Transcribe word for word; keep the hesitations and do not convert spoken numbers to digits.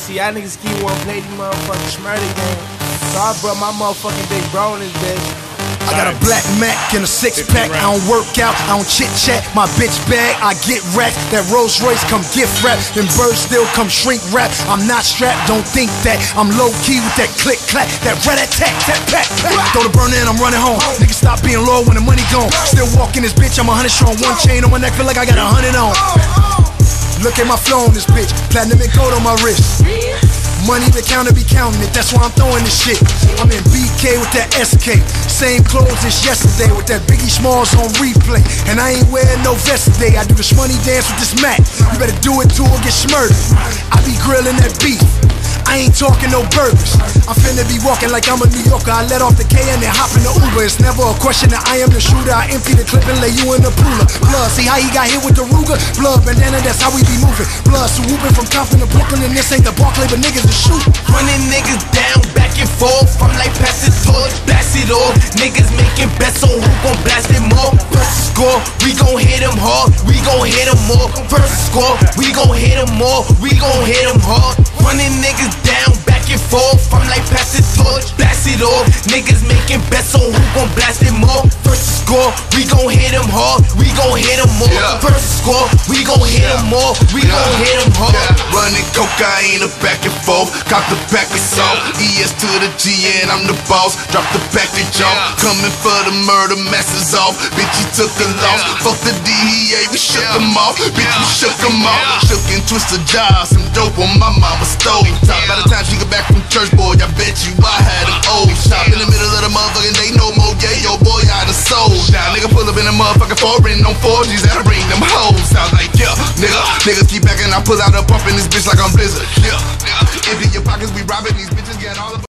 See, y'all niggas keep wanna play these motherfucking Schmurder game. So I brought my motherfucking big bro in this bitch. I got a black Mac and a six pack. I don't work out, I don't chit chat. My bitch bag, I get racked. That Rolls Royce come gift wrap. Them birds still come shrink wrap. I'm not strapped, don't think that. I'm low key with that click clack. That rat attack, that pack. Throw the burner in, I'm running home. Niggas stop being loyal when the money gone. Still walking this bitch, I'm a hundred strong. One chain on my neck, feel like I got a hundred on. Look at my flow on this bitch. Platinum and gold on my wrist. Money the counter be counting it, that's why I'm throwing this shit. I'm in B K with that S K. Same clothes as yesterday with that Biggie Smalls on replay. And I ain't wearing no vest today. I do this money dance with this Mac. You better do it too or get smurdered. I be grilling that beef. I ain't talking no burgers. I'm finna be walking like I'm a New Yorker. I let off the K and then hop in the Uber. It's never a question that I am the shooter. I empty the clip and lay you in the cooler. Blood, see how he got hit with the Ruger? Blood bandana, that's how we be moving. Blood, so whooping from Compton to Brooklyn. And this ain't the Barclay, but niggas is shooting. Running niggas down, back and forth. I'm like pass the torch, blast it off. Niggas making bets on who gon' blast it more. First score, we gon' hit them hard. We gon' hit them more. First score, we gon' hit them more. We gon' hit them hard. Running niggas down, back and forth. I'm like pass the torch, blast it off. Niggas making bets on who gon' blast it more. First score, we gon' hit them hard. We gon' hit them more. Yeah. First score, we gon' hit them more. We Yeah. gon' hit them hard. Yeah. Running cocaine a back and forth. Cop the pack of salt. E S to the G and I'm the boss. Drop the package off. Coming for the murder, masses off. Bitch, you took a loss. Fuck the D E A, we shook them off. Bitch, we shook them off. Shook and twisted jaws. Some dope on my mama's stove top. By the time she get back from church, boy, I bet you I had an old shop. In the middle of the motherfucking day, no more. Yeah, yo, boy, I done sold. Now, nigga, pull up in the motherfucking foreign on four G's. That'll bring them hoes. Sound like, yeah, nigga. Niggas keep backing, I pull out a pump in this bitch like I'm Blizzard. Yeah, nigga. Empty your pockets, we robbing these bitches, get all of